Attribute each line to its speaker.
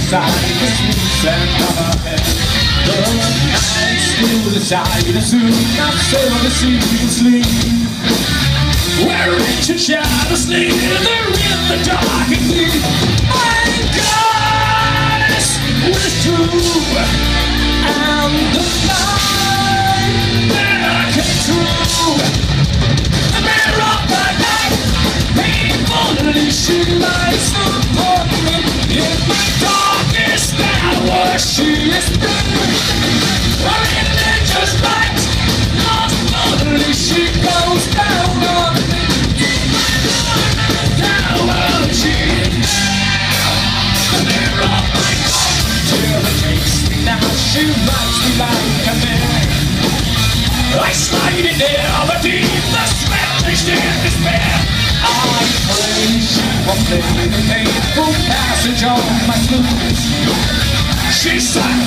Speaker 1: side, the sweets and cover head. The night still decide to soon not sail the sea to sleep. Where ancient shadows slither in the dark and deep. My goddess was true, and the night that came true. The mirror of the night, painfully she lies upon me. In my darkest hour she is blue. Her religious light, not only she goes down on me. Down she is. The mirror of my heart, till it takes me now. She rides me like a man. I slide in there, but deep the sweat takes in despair. I pray she won't play the painful passage on my blues. She sang